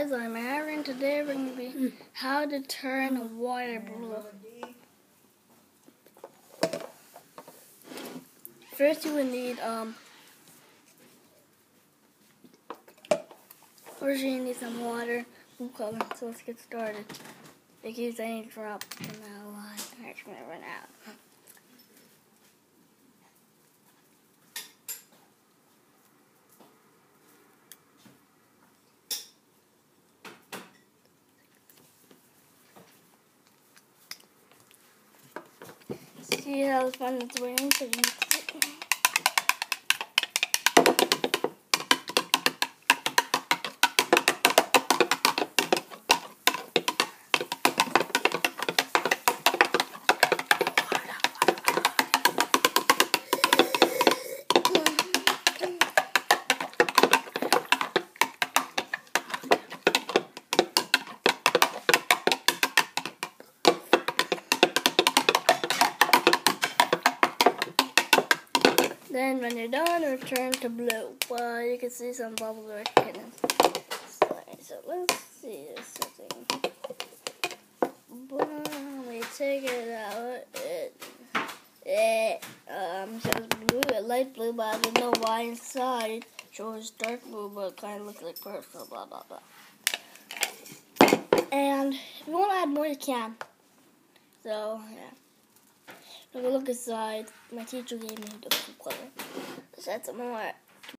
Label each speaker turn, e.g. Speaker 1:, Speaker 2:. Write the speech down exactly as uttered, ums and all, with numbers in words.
Speaker 1: guys, I'm Aaron. Today we're going to be how to turn water blue. First you will need um first you need some water, blue color. So let's get started. In case any drop in that line, I'm actually gonna run out. See how the fun it's raining, so you mix it. Then when you're done, return to blue. Well, you can see some bubbles are getting. So let's see this thing. When we take it out, it, it um, shows blue, a light blue, but I don't know why inside shows dark blue, but it kind of looks like purple, blah, blah, blah. And if you want to add more, you can. So, yeah. If you look inside, my teacher gave me the blue color. Let's add some more.